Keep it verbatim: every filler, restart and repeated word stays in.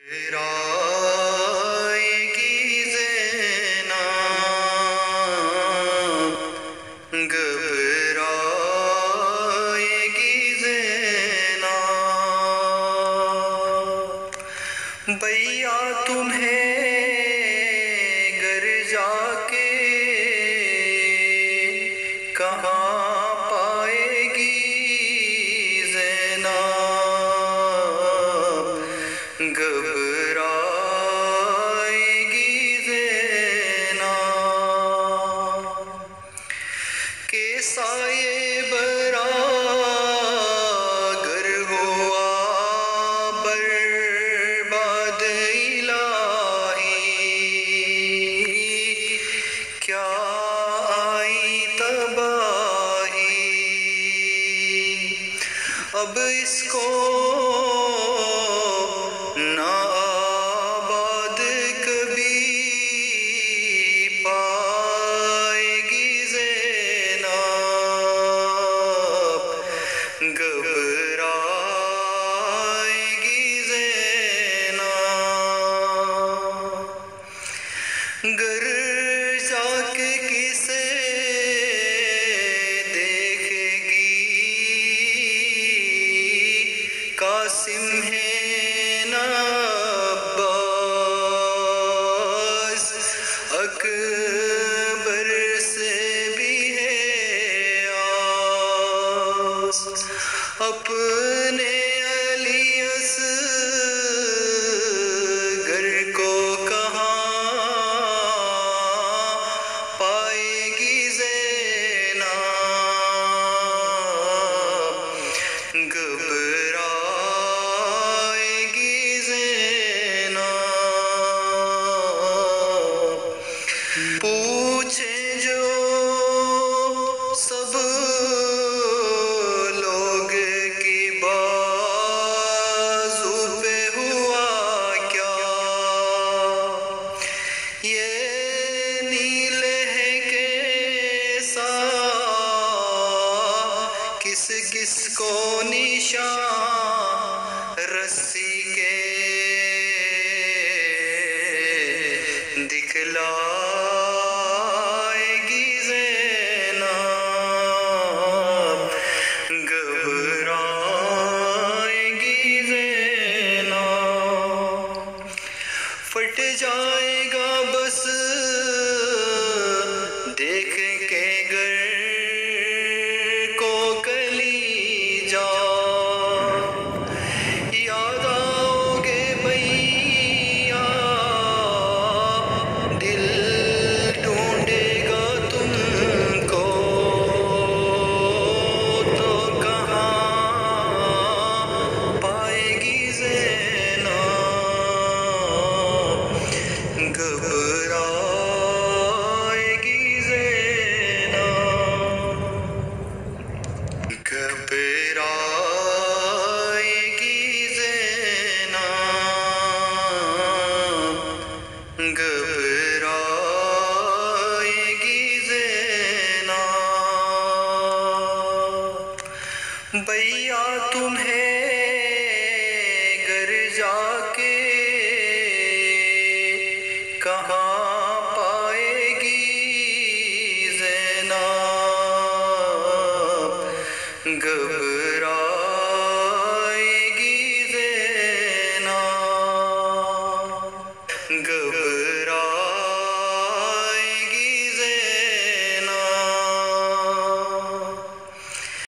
گھبرائے گی زینب، گھبرائے گی زینب، بھیا تمہیں گھر جا کے کہاں پائے گی زینب، گھبرائے گی زینب، کہ سایہ براگر ہوا برباد الہی، کیا آئی تباہی، اب اس کو نہ آباد کبھی پائے گی زینب، گھبرائے گی زینب، گر جا کے کسے دیکھے گی قاسم ہے نہ عباس، اکبر سے بھی ہے آس، اپنے علی اصغر کو کہاں پائے گی زینب، گھبرائے گی زینب، پوچھیں جو سب لوگ کی بازو پہ ہوا کیا، یہ نیلے ہے کیسا، کس کس کو نشان رسی کے دکھلائے گی زینب، گھبرائے گی زینب، پھٹ جائے گا بس دیکھ کے گر کو کلیجا، یاد آؤ گے بھیا دل ڈھونڈے گا تم کو، تو کہاں پائے گی زینب، گھبرائے گی زینب، گھبرائے گی زینب، گھبرائے گی زینب، بھیا تمہیں گھر جا کے کہاں پائے گی زینب، گھبرائے گی زینب، گھبرائے